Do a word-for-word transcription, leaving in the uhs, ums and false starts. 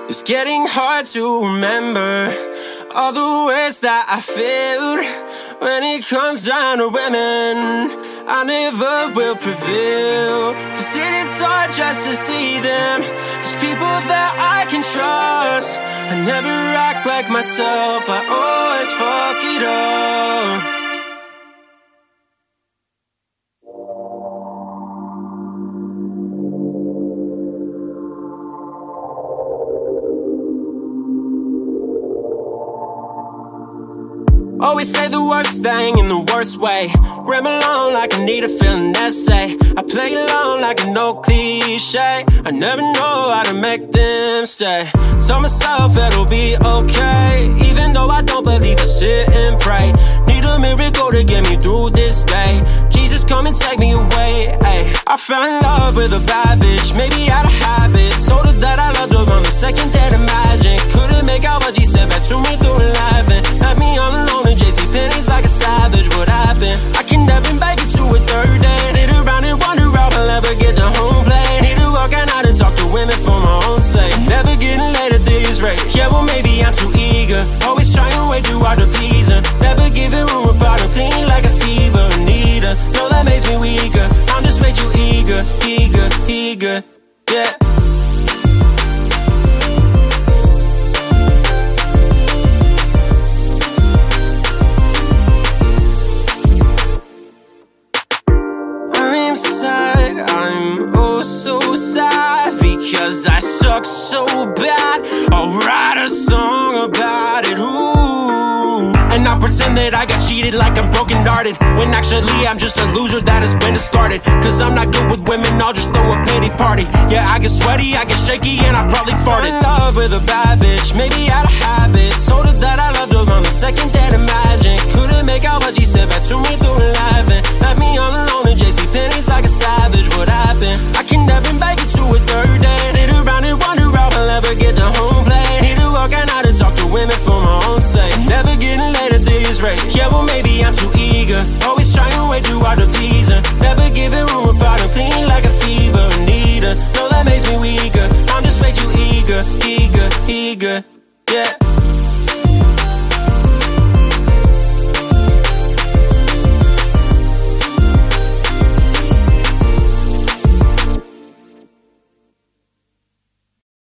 It's getting hard to remember all the ways that I failed. When it comes down to women, I never will prevail. Cause it is hard just to see them as people that I can trust. I never act like myself, I always fuck it up. Always say the worst thing in the worst way. Ramble on like I need a feeling essay. I play along like a no cliche. I never know how to make them stay. Tell myself it'll be okay, even though I don't believe I sit and pray. Need a miracle to get me through this day. Jesus, come and take me away, ay. I fell in love with a bad bitch, maybe out of habit. Told her that I loved her on the second date, imagine. Couldn't make out what she said back to me through laughing. Left me all alone in JCPenney's like a savage. What happened? I can never make it to a third day. Sit around and wonder how I'll ever get to home plate. Need to walk out and talk to women for my own sake. Never getting laid at this rate. Yeah, well maybe I'm too eager. Always trying way too hard to please her. Never giving room about her, clean like a fever. Need her, no that makes me weaker. I'm just way too eager, eager, eager, yeah. I'm sad, I'm oh so sad, because I suck so bad. I'll write a song about it, ooh. And I pretend that I got cheated like I'm broken hearted, when actually I'm just a loser that has been discarded. Cause I'm not good with women, I'll just throw a pity party. Yeah, I get sweaty, I get shaky, and I probably farted. In love with a bad bitch, maybe out of habit. Told her that I loved her on the second date, imagine.